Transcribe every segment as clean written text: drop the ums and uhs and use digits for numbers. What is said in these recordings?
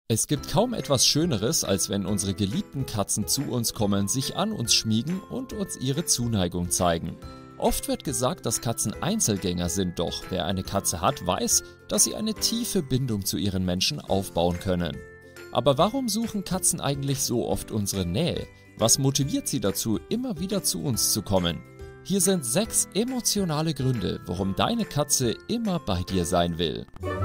Es gibt kaum etwas Schöneres, als wenn unsere geliebten Katzen zu uns kommen, sich an uns schmiegen und uns ihre Zuneigung zeigen. Oft wird gesagt, dass Katzen Einzelgänger sind, doch wer eine Katze hat, weiß, dass sie eine tiefe Bindung zu ihren Menschen aufbauen können. Aber warum suchen Katzen eigentlich so oft unsere Nähe? Was motiviert sie dazu, immer wieder zu uns zu kommen? Hier sind 6 emotionale Gründe, warum deine Katze immer bei dir sein will.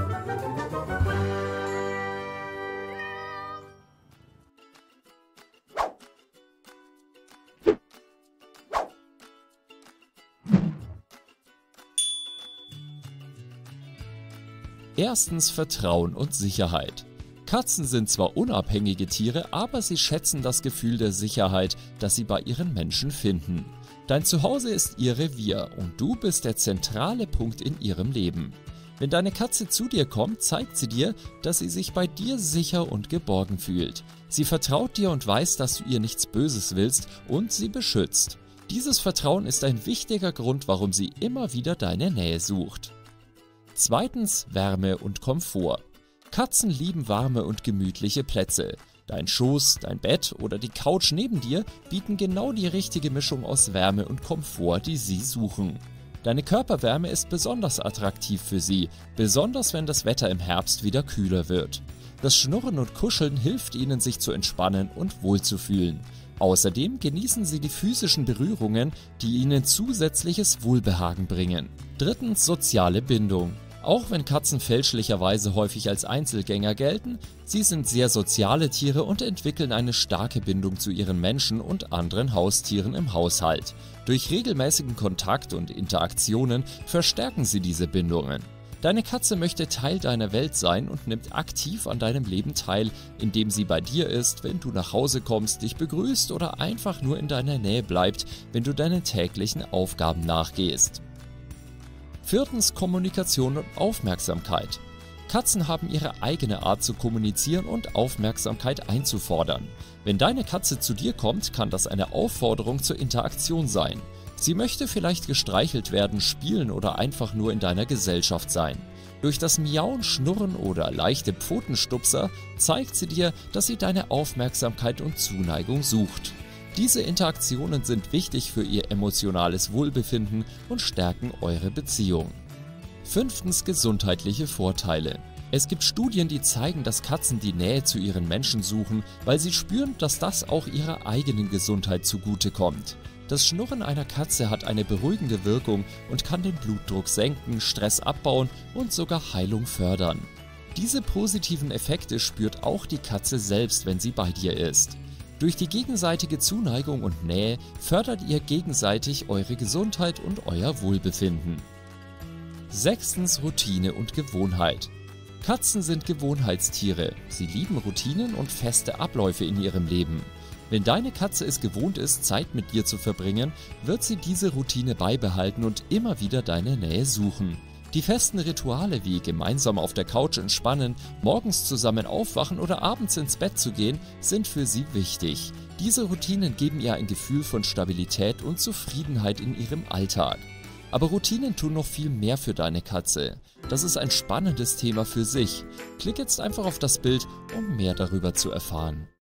Erstens Vertrauen und Sicherheit. Katzen sind zwar unabhängige Tiere, aber sie schätzen das Gefühl der Sicherheit, das sie bei ihren Menschen finden. Dein Zuhause ist ihr Revier und du bist der zentrale Punkt in ihrem Leben. Wenn deine Katze zu dir kommt, zeigt sie dir, dass sie sich bei dir sicher und geborgen fühlt. Sie vertraut dir und weiß, dass du ihr nichts Böses willst und sie beschützt. Dieses Vertrauen ist ein wichtiger Grund, warum sie immer wieder deine Nähe sucht. Zweitens Wärme und Komfort. Katzen lieben warme und gemütliche Plätze. Dein Schoß, dein Bett oder die Couch neben dir bieten genau die richtige Mischung aus Wärme und Komfort, die sie suchen. Deine Körperwärme ist besonders attraktiv für sie, besonders wenn das Wetter im Herbst wieder kühler wird. Das Schnurren und Kuscheln hilft ihnen, sich zu entspannen und wohlzufühlen. Außerdem genießen sie die physischen Berührungen, die ihnen zusätzliches Wohlbehagen bringen. Drittens soziale Bindung. Auch wenn Katzen fälschlicherweise häufig als Einzelgänger gelten, sie sind sehr soziale Tiere und entwickeln eine starke Bindung zu ihren Menschen und anderen Haustieren im Haushalt. Durch regelmäßigen Kontakt und Interaktionen verstärken sie diese Bindungen. Deine Katze möchte Teil deiner Welt sein und nimmt aktiv an deinem Leben teil, indem sie bei dir ist, wenn du nach Hause kommst, dich begrüßt oder einfach nur in deiner Nähe bleibt, wenn du deinen täglichen Aufgaben nachgehst. Viertens Kommunikation und Aufmerksamkeit. Katzen haben ihre eigene Art zu kommunizieren und Aufmerksamkeit einzufordern. Wenn deine Katze zu dir kommt, kann das eine Aufforderung zur Interaktion sein. Sie möchte vielleicht gestreichelt werden, spielen oder einfach nur in deiner Gesellschaft sein. Durch das Miauen, Schnurren oder leichte Pfotenstupser zeigt sie dir, dass sie deine Aufmerksamkeit und Zuneigung sucht. Diese Interaktionen sind wichtig für ihr emotionales Wohlbefinden und stärken eure Beziehung. Fünftens gesundheitliche Vorteile. Es gibt Studien, die zeigen, dass Katzen die Nähe zu ihren Menschen suchen, weil sie spüren, dass das auch ihrer eigenen Gesundheit zugutekommt. Das Schnurren einer Katze hat eine beruhigende Wirkung und kann den Blutdruck senken, Stress abbauen und sogar Heilung fördern. Diese positiven Effekte spürt auch die Katze selbst, wenn sie bei dir ist. Durch die gegenseitige Zuneigung und Nähe fördert ihr gegenseitig eure Gesundheit und euer Wohlbefinden. Sechstens Routine und Gewohnheit. Katzen sind Gewohnheitstiere. Sie lieben Routinen und feste Abläufe in ihrem Leben. Wenn deine Katze es gewohnt ist, Zeit mit dir zu verbringen, wird sie diese Routine beibehalten und immer wieder deine Nähe suchen. Die festen Rituale wie gemeinsam auf der Couch entspannen, morgens zusammen aufwachen oder abends ins Bett zu gehen, sind für sie wichtig. Diese Routinen geben ihr ein Gefühl von Stabilität und Zufriedenheit in ihrem Alltag. Aber Routinen tun noch viel mehr für deine Katze. Das ist ein spannendes Thema für sich. Klick jetzt einfach auf das Bild, um mehr darüber zu erfahren.